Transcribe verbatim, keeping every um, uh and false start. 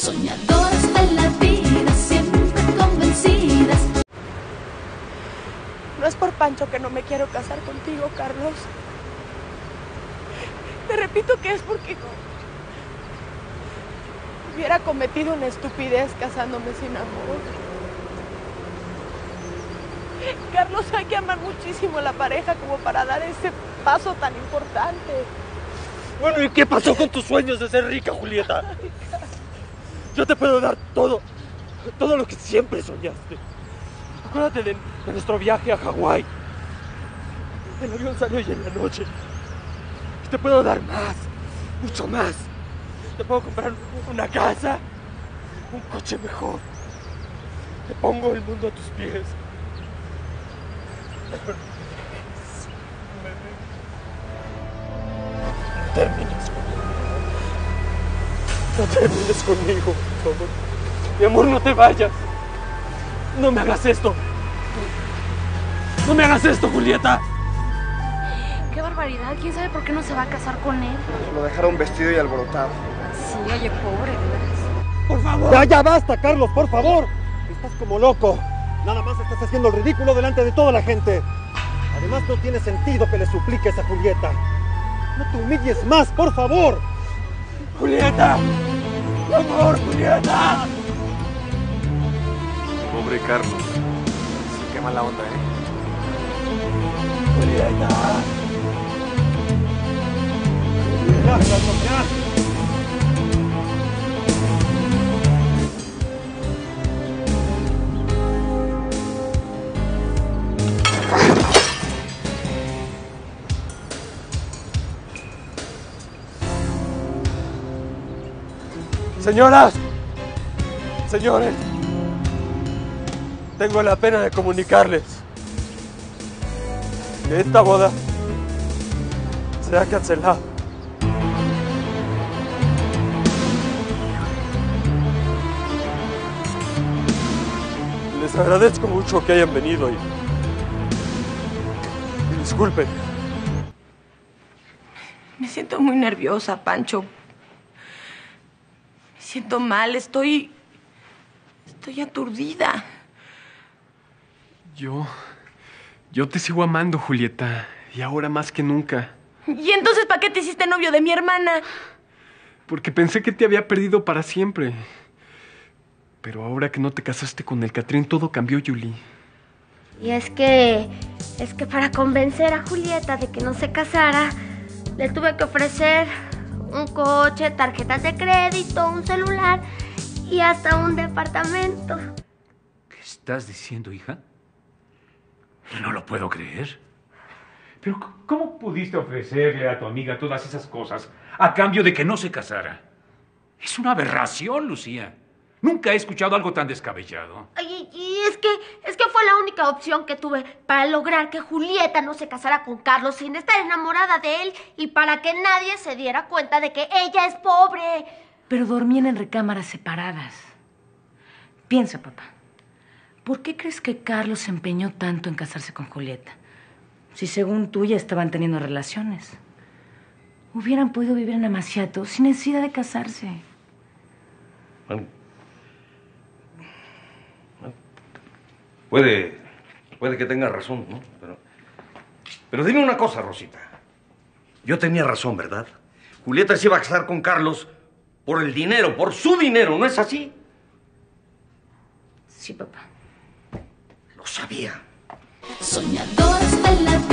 Soñadoras de la vida, siempre convencidas. No es por Pancho que no me quiero casar contigo, Carlos. Te repito que es porque hubiera cometido una estupidez casándome sin amor. Carlos, hay que amar muchísimo a la pareja como para dar ese paso tan importante. Bueno, ¿y qué pasó con tus sueños de ser rica, Julieta? Yo te puedo dar todo, todo lo que siempre soñaste. Acuérdate de, de nuestro viaje a Hawái. El avión salió hoy en la noche. Y te puedo dar más, mucho más. Te puedo comprar una casa, un coche mejor. Te pongo el mundo a tus pies. No termines conmigo. No termines conmigo, por favor. Mi amor, no te vayas. No me hagas esto. No me hagas esto, Julieta. Qué barbaridad. ¿Quién sabe por qué no se va a casar con él? Lo dejaron vestido y alborotado. Sí, oye, pobre, de veras. Por favor. Ya, ya basta, Carlos, por favor. Estás como loco. Nada más estás haciendo el ridículo delante de toda la gente. Además, no tiene sentido que le supliques a Julieta. No te humilles más, por favor. Julieta. Por favor, Julieta. Pobre Carlos. Qué mala onda, ¿eh? Julieta. Ya, Carlos, ya. Señoras, señores, tengo la pena de comunicarles que esta boda se ha cancelado. Les agradezco mucho que hayan venido y, y disculpen. Me siento muy nerviosa, Pancho. Me siento mal, estoy... Estoy aturdida. Yo... Yo te sigo amando, Julieta. Y ahora más que nunca. ¿Y entonces para qué te hiciste novio de mi hermana? Porque pensé que te había perdido para siempre. Pero ahora que no te casaste con el Catrín, todo cambió, Julie. Y es que... Es que para convencer a Julieta de que no se casara, le tuve que ofrecer un coche, tarjetas de crédito, un celular y hasta un departamento. ¿Qué estás diciendo, hija? No lo puedo creer. Pero ¿cómo pudiste ofrecerle a tu amiga todas esas cosas a cambio de que no se casara? Es una aberración, Lucía. Nunca he escuchado algo tan descabellado. Y, y es que es que fue la única opción que tuve para lograr que Julieta no se casara con Carlos sin estar enamorada de él y para que nadie se diera cuenta de que ella es pobre. Pero dormían en recámaras separadas. Piensa, papá. ¿Por qué crees que Carlos se empeñó tanto en casarse con Julieta? Si según tú ya estaban teniendo relaciones. Hubieran podido vivir en Amaciato sin necesidad de casarse. Bueno, bueno, puede, puede que tenga razón, ¿no? Pero, pero dime una cosa, Rosita. Yo tenía razón, ¿verdad? Julieta se iba a casar con Carlos por el dinero, por su dinero, ¿no es así? Sí, papá. Lo sabía. Soñadoras de la